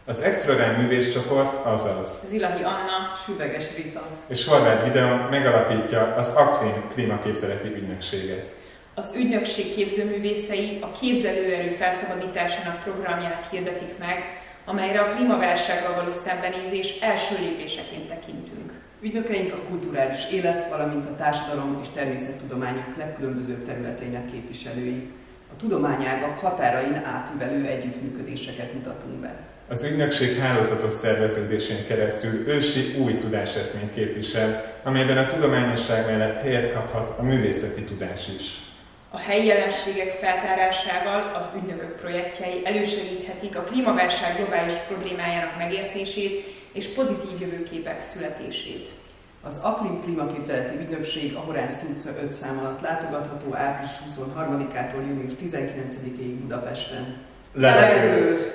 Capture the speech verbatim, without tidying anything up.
Az Extragram művészcsoport, azaz Zilahi Anna, Süveges Rita és Horváth Gideon megalapítja az Aklim klímaképzeleti ügynökséget. Az ügynökség képzőművészei a képzelőerő felszabadításának programját hirdetik meg, amelyre a klímaválsággal való szembenézés első lépéseként tekintünk. Ügynökeink a kulturális élet, valamint a társadalom és természettudományok legkülönbözőbb területeinek képviselői. A tudományágak határain átívelő együttműködéseket mutatunk be. Az ügynökség hálózatos szerveződésén keresztül ősi új tudáseszményt képvisel, amelyben a tudományosság mellett helyet kaphat a művészeti tudás is. A helyi jelenségek feltárásával az ügynökök projektjei elősegíthetik a klímaválság globális problémájának megértését és pozitív jövőképek születését. Az Aklim klímaképzeleti ügynökség a Horánszky utca öt szám alatt látogatható április huszonharmadikától június tizenkilencedikéig Budapesten. Levegőt!